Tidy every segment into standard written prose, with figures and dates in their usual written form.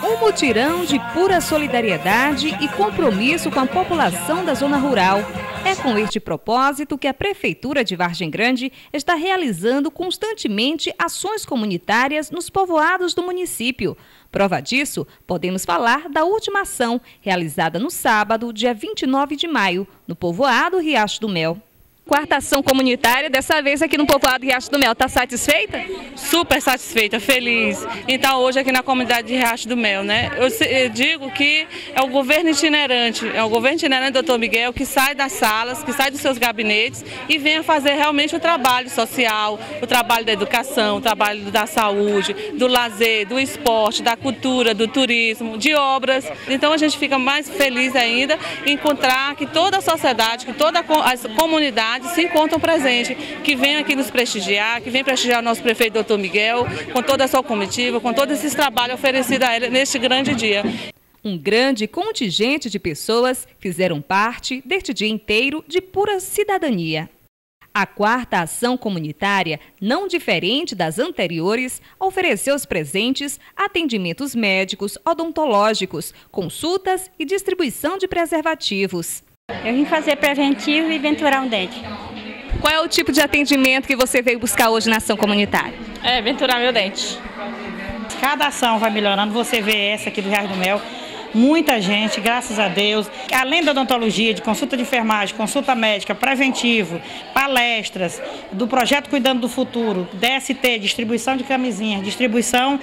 Um mutirão de pura solidariedade e compromisso com a população da zona rural. É com este propósito que a Prefeitura de Vargem Grande está realizando constantemente ações comunitárias nos povoados do município. Prova disso, podemos falar da última ação, realizada no sábado, dia 29 de maio, no povoado Riacho do Mel. Quarta ação comunitária, dessa vez aqui no povoado Riacho do Mel. Está satisfeita? Super satisfeita, feliz. Então hoje aqui na comunidade de Riacho do Mel, né? Eu digo que é o governo itinerante, do Dr. Miguel, que sai das salas, que sai dos seus gabinetes e vem fazer realmente o trabalho social, o trabalho da educação, o trabalho da saúde, do lazer, do esporte, da cultura, do turismo, de obras. Então a gente fica mais feliz ainda em encontrar que toda a sociedade, que toda a comunidade se encontram presentes, que vem aqui nos prestigiar, que vem prestigiar o nosso prefeito Dr. Miguel, com toda a sua comitiva, com todos esses trabalhos oferecidos a ele neste grande dia. Um grande contingente de pessoas fizeram parte deste dia inteiro de pura cidadania. A quarta ação comunitária, não diferente das anteriores, ofereceu aos presentes atendimentos médicos, odontológicos, consultas e distribuição de preservativos. Eu vim fazer preventivo e venturar um dente. Qual é o tipo de atendimento que você veio buscar hoje na ação comunitária? Venturar meu dente. Cada ação vai melhorando, você vê essa aqui do Riacho do Mel, muita gente, graças a Deus, além da odontologia, de consulta de enfermagem, consulta médica, preventivo, palestras, do projeto Cuidando do Futuro, DST, distribuição de camisinhas, distribuição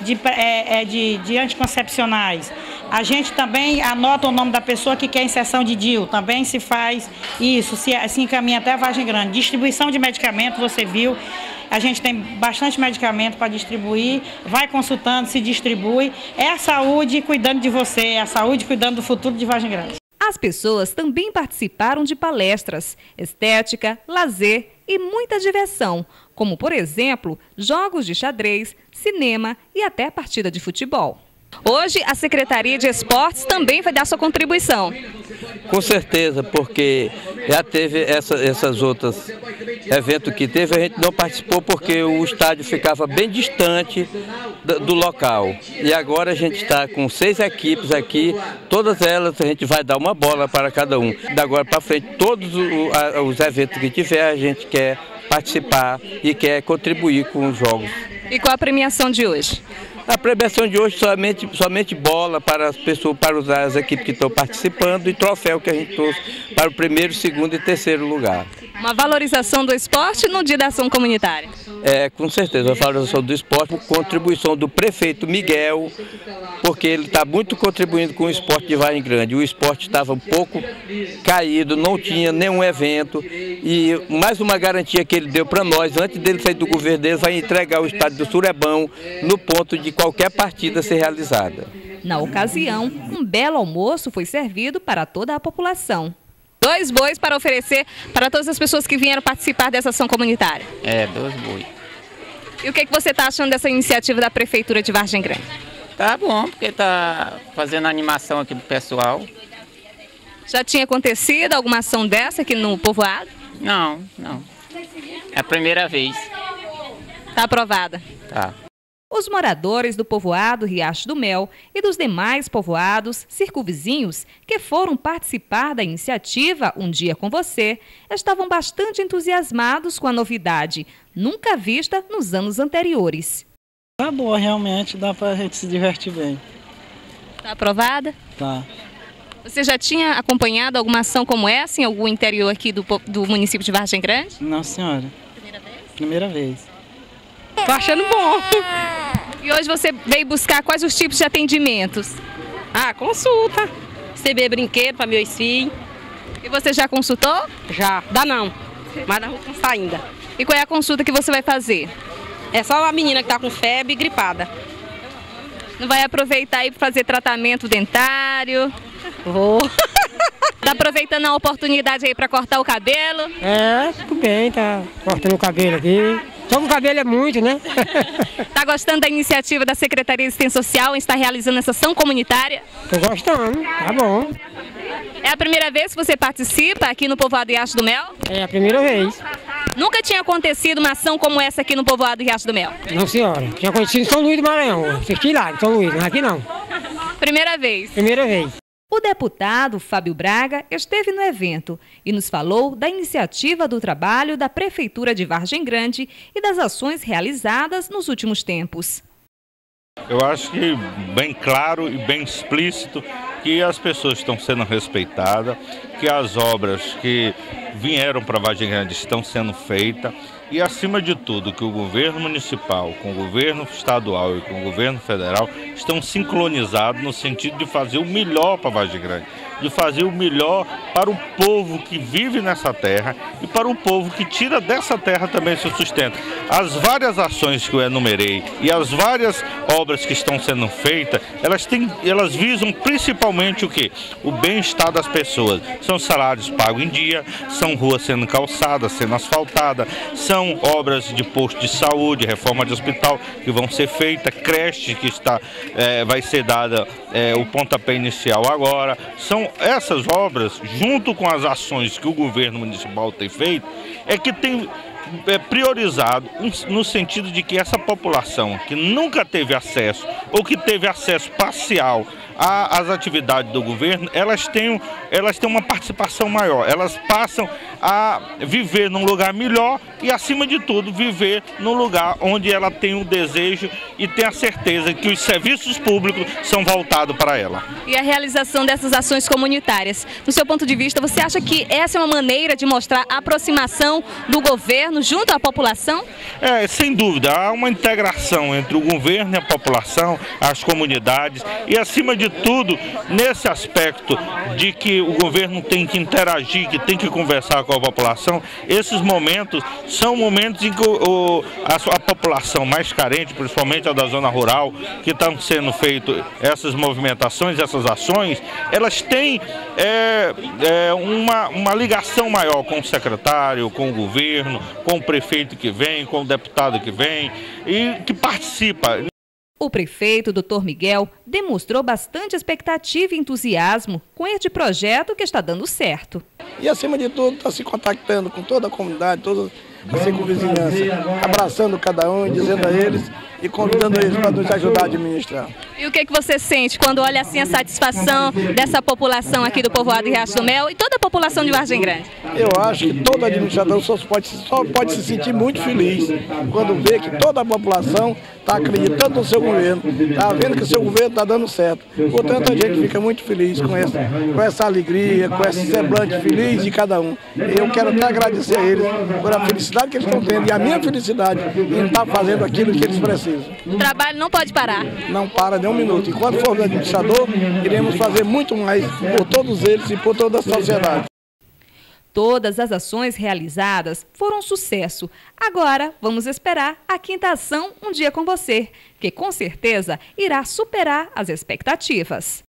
de anticoncepcionais. A gente também anota o nome da pessoa que quer inserção de DIU, também se faz isso, se encaminha até a Vargem Grande. Distribuição de medicamento, você viu. A gente tem bastante medicamento para distribuir, vai consultando, se distribui. É a saúde cuidando de você, é a saúde cuidando do futuro de Vargem Grande. As pessoas também participaram de palestras, estética, lazer e muita diversão, como, por exemplo, jogos de xadrez, cinema e até partida de futebol. Hoje, a Secretaria de Esportes também vai dar sua contribuição. Com certeza, porque já teve essas outras eventos que teve, a gente não participou porque o estádio ficava bem distante do local. E agora a gente está com 6 equipes aqui, todas elas a gente vai dar uma bola para cada um. Da agora para frente, todos os eventos que tiver, a gente quer participar e quer contribuir com os jogos. E qual a premiação de hoje? A premiação de hoje somente bola para as pessoas, para usar as equipes que estão participando e troféu que a gente trouxe para o primeiro, segundo e terceiro lugar. Uma valorização do esporte no dia da ação comunitária. Com certeza, a valorização do esporte, contribuição do prefeito Miguel, porque ele está muito contribuindo com o esporte de Vargem Grande. O esporte estava um pouco caído, não tinha nenhum evento e mais uma garantia que ele deu para nós, antes dele sair do governo dele, vai entregar o estádio do Surebão no ponto de qualquer partida ser realizada. Na ocasião, um belo almoço foi servido para toda a população. 2 bois para oferecer para todas as pessoas que vieram participar dessa ação comunitária. 2 bois. E o que você está achando dessa iniciativa da Prefeitura de Vargem Grande? Tá bom, porque tá fazendo animação aqui do pessoal. Já tinha acontecido alguma ação dessa aqui no povoado? Não. É a primeira vez. Está aprovada? Tá. Os moradores do povoado Riacho do Mel e dos demais povoados circunvizinhos que foram participar da iniciativa Um Dia com Você estavam bastante entusiasmados com a novidade, nunca vista nos anos anteriores. Tá boa, realmente, dá pra gente se divertir bem. Tá aprovada? Tá. Você já tinha acompanhado alguma ação como essa em algum interior aqui do município de Vargem Grande? Não, senhora. Primeira vez? Primeira vez. Tô achando bom. E hoje você veio buscar quais os tipos de atendimentos? Consulta. Receber brinquedo para meus filhos. E você já consultou? Já. Dá não. Mas não vou cansar ainda. E qual é a consulta que você vai fazer? É só uma menina que está com febre e gripada. Não vai aproveitar aí para fazer tratamento dentário? Vou. Tá aproveitando a oportunidade aí para cortar o cabelo? Tudo bem, tá cortando o cabelo aqui. Só que o cabelo é muito, né? Tá gostando da iniciativa da Secretaria de Assistência Social em estar realizando essa ação comunitária? Tô gostando, tá bom. É a primeira vez que você participa aqui no povoado Riacho do Mel? É a primeira vez. Nunca tinha acontecido uma ação como essa aqui no povoado Riacho do Mel? Não, senhora. Tinha acontecido em São Luís do Maranhão. Assisti lá em São Luís, mas aqui não. Primeira vez? Primeira vez. O deputado Fábio Braga esteve no evento e nos falou da iniciativa do trabalho da Prefeitura de Vargem Grande e das ações realizadas nos últimos tempos. Eu acho que bem claro e bem explícito que as pessoas estão sendo respeitadas, que as obras que vieram para Vargem Grande estão sendo feitas e, acima de tudo, que o governo municipal, com o governo estadual e com o governo federal estão sincronizados no sentido de fazer o melhor para Vargem Grande, de fazer o melhor para o povo que vive nessa terra e para o povo que tira dessa terra também seu sustento. As várias ações que eu enumerei e as várias obras que estão sendo feitas, elas visam principalmente o quê? O bem-estar das pessoas. São salários pagos em dia, são ruas sendo calçadas, sendo asfaltadas, são obras de posto de saúde, reforma de hospital que vão ser feitas, creche que vai ser dada o pontapé inicial agora. São essas obras, junto com as ações que o governo municipal tem feito, é que tem priorizado no sentido de que essa população que nunca teve acesso ou que teve acesso parcial às atividades do governo, elas têm uma participação maior, elas passam a viver num lugar melhor e, acima de tudo, viver num lugar onde ela tem o desejo e tem a certeza que os serviços públicos são voltados para ela. E a realização dessas ações comunitárias, no seu ponto de vista, você acha que essa é uma maneira de mostrar a aproximação do governo junto à população? Sem dúvida, há uma integração entre o governo e a população, as comunidades e, acima de tudo, nesse aspecto de que o governo tem que interagir, que tem que conversar com a população. Esses momentos são momentos em que a população mais carente, principalmente a da zona rural, que estão sendo feitas essas movimentações, essas ações, elas têm uma ligação maior com o secretário, com o governo, com o prefeito que vem, com o deputado que vem e que participa. O prefeito, Dr. Miguel, demonstrou bastante expectativa e entusiasmo com este projeto que está dando certo. E, acima de tudo, está se contactando com toda a comunidade, toda a circunvizinhança, abraçando cada um e dizendo a eles e convidando eles para nos ajudar a administrar. E o que você sente quando olha assim a satisfação dessa população aqui do povoado de Riacho do Mel e toda a população de Vargem Grande? Eu acho que todo administrador só pode se sentir muito feliz quando vê que toda a população está acreditando no seu governo, está vendo que o seu governo está dando certo. Portanto, a gente fica muito feliz com essa alegria, com esse semblante feliz de cada um. Eu quero até agradecer a eles por a felicidade que eles estão tendo e a minha felicidade em estar fazendo aquilo que eles precisam. O trabalho não pode parar. Não para nem um minuto. Enquanto formos administrador, iremos fazer muito mais por todos eles e por toda a sociedade. Todas as ações realizadas foram um sucesso. Agora, vamos esperar a quinta ação Um Dia com Você, que com certeza irá superar as expectativas.